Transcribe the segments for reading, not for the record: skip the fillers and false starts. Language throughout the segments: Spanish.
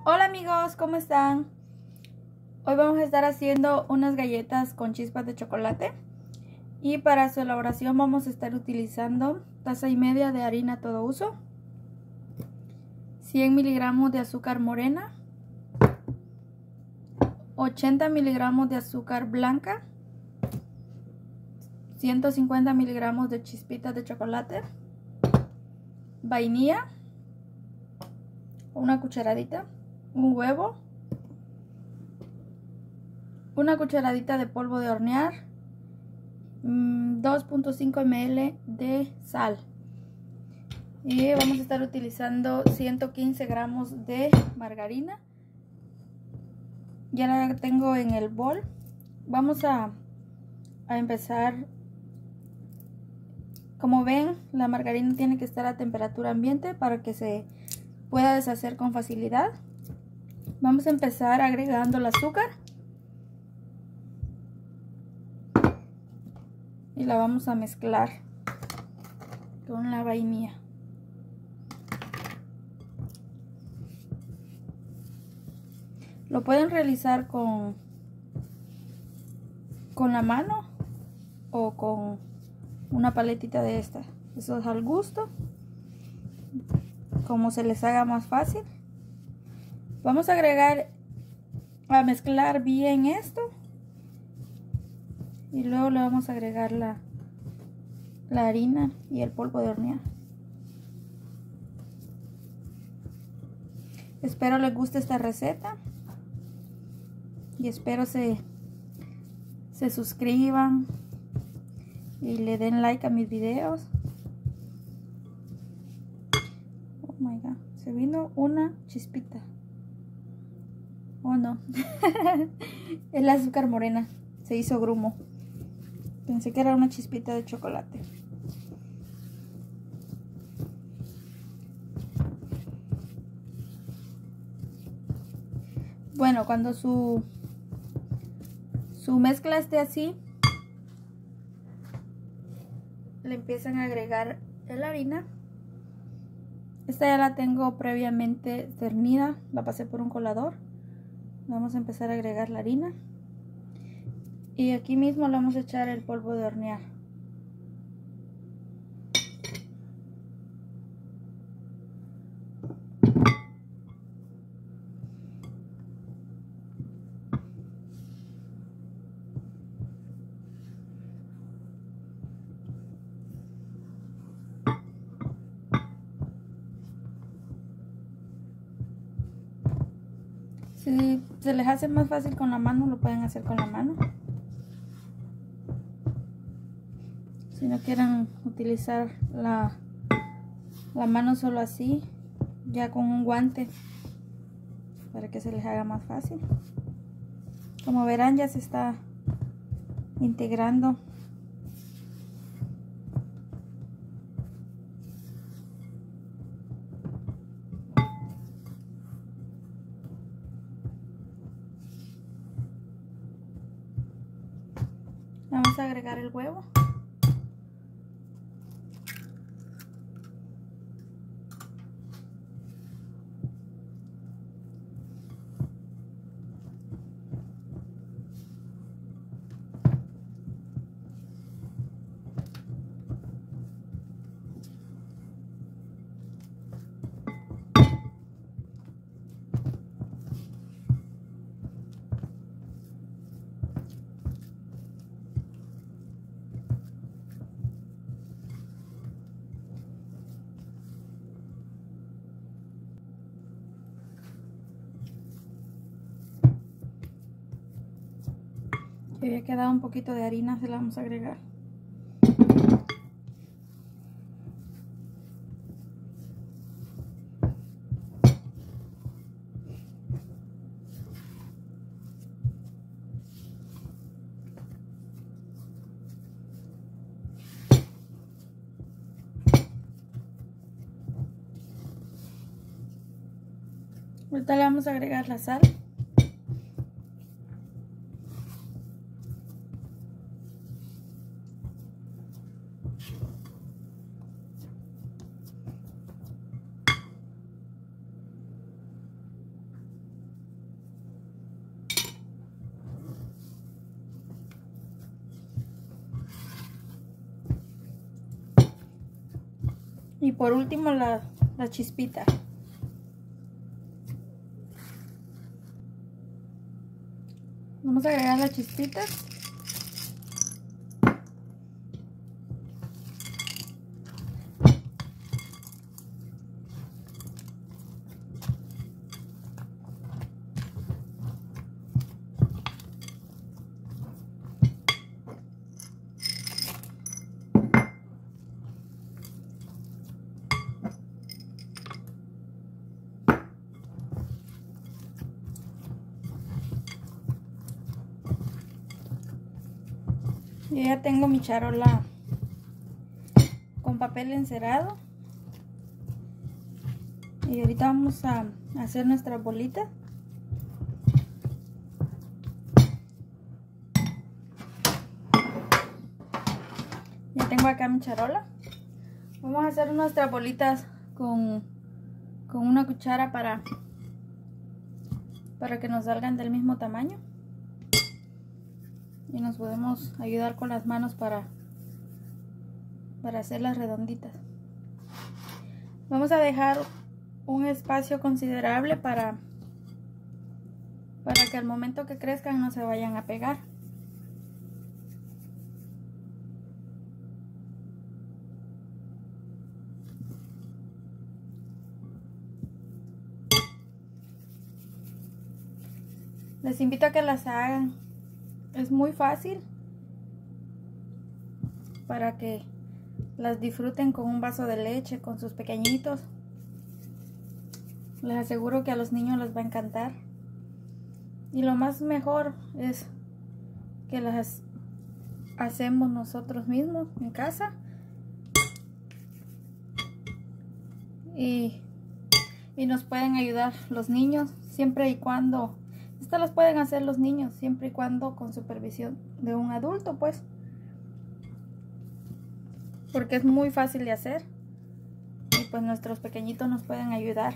Hola amigos, ¿cómo están? Hoy vamos a estar haciendo unas galletas con chispas de chocolate y para su elaboración vamos a estar utilizando 1,5 tazas de harina todo uso, 100 miligramos de azúcar morena, 80 miligramos de azúcar blanca, 150 miligramos de chispitas de chocolate, vainilla, una cucharadita, un huevo, una cucharadita de polvo de hornear, 2.5 ml de sal. Y vamos a estar utilizando 115 gramos de margarina. Ya la tengo en el bol. Vamos a empezar. Como ven, la margarina tiene que estar a temperatura ambiente para que se pueda deshacer con facilidad. Vamos a empezar agregando el azúcar y la vamos a mezclar con la vainilla. Lo pueden realizar con la mano o con una paletita de esta. Eso es al gusto, como se les haga más fácil. Vamos a mezclar bien esto y luego le vamos a agregar la harina y el polvo de hornear. Espero les guste esta receta y espero se suscriban y le den like a mis videos. Oh my god, se vino una chispita. Oh no. Es la azúcar morena, se hizo grumo. Pensé que era una chispita de chocolate. Bueno, cuando su mezcla esté así, le empiezan a agregar la harina. Esta ya la tengo previamente cernida, la pasé por un colador. Vamos a empezar a agregar la harina y aquí mismo le vamos a echar el polvo de hornear. Si se les hace más fácil con la mano, lo pueden hacer con la mano. Si no quieren utilizar la mano solo así, ya con un guante, para que se les haga más fácil. Como verán, ya se está integrando. Vamos a agregar el huevo. Que había quedado un poquito de harina, se la vamos a agregar. Ahorita le vamos a agregar la sal. Y por último la chispita. Vamos a agregar las chispitas. Yo ya tengo mi charola con papel encerado. Y ahorita vamos a hacer nuestra bolita. Ya tengo acá mi charola. Vamos a hacer nuestras bolitas con una cuchara para que nos salgan del mismo tamaño. Y nos podemos ayudar con las manos para hacerlas redonditas. Vamos a dejar un espacio considerable para que al momento que crezcan no se vayan a pegar. Les invito a que las hagan. Es muy fácil para que las disfruten con un vaso de leche, con sus pequeñitos. Les aseguro que a los niños les va a encantar. Y lo más mejor es que las hacemos nosotros mismos en casa. Y nos pueden ayudar los niños siempre y cuando... Estas las pueden hacer los niños siempre y cuando con supervisión de un adulto, pues. Porque es muy fácil de hacer. Y pues nuestros pequeñitos nos pueden ayudar.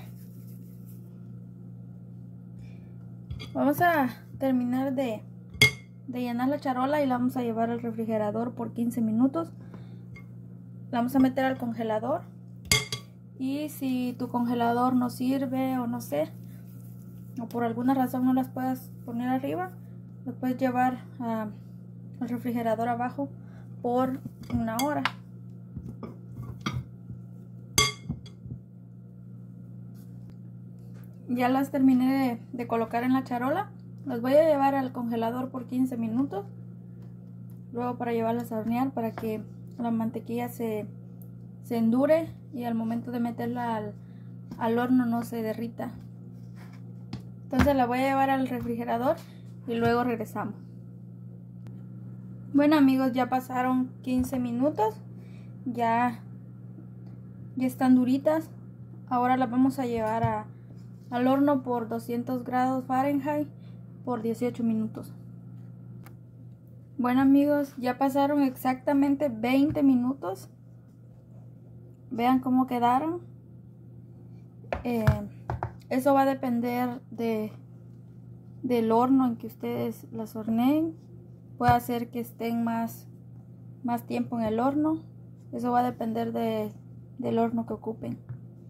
Vamos a terminar de llenar la charola y la vamos a llevar al refrigerador por 15 minutos. La vamos a meter al congelador. Y si tu congelador no sirve o no sé, o por alguna razón no las puedas poner arriba, las puedes llevar al refrigerador abajo por 1 hora. Ya las terminé de colocar en la charola. Las voy a llevar al congelador por 15 minutos. Luego para llevarlas a hornear para que la mantequilla se endure y al momento de meterla al horno no se derrita. Entonces la voy a llevar al refrigerador y luego regresamos. Bueno amigos, ya pasaron 15 minutos. Ya están duritas. Ahora las vamos a llevar al horno por 200 grados Fahrenheit por 18 minutos. Bueno amigos, ya pasaron exactamente 20 minutos. Vean cómo quedaron. Eso va a depender del horno en que ustedes las horneen. Puede hacer que estén más tiempo en el horno. Eso va a depender del horno que ocupen.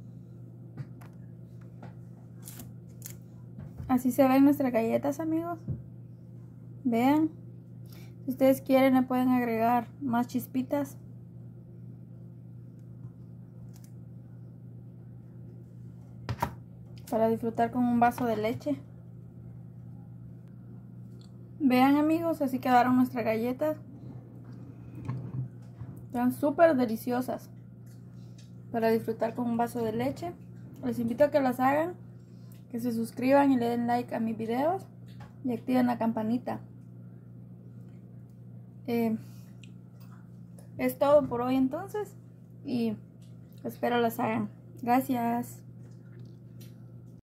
Así se ven nuestras galletas amigos. Vean. Si ustedes quieren le pueden agregar más chispitas. Para disfrutar con un vaso de leche. Vean amigos, así quedaron nuestras galletas. Están súper deliciosas. Para disfrutar con un vaso de leche. Les invito a que las hagan. Que se suscriban y le den like a mis videos. Y activen la campanita. Es todo por hoy entonces. Y espero las hagan. Gracias.